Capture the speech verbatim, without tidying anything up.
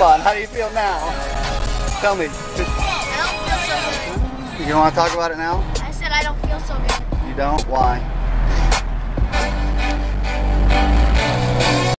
on, how do you feel now? Tell me. I don't feel so good. You don't want to talk about it now? I said I don't feel so good. You don't? Why?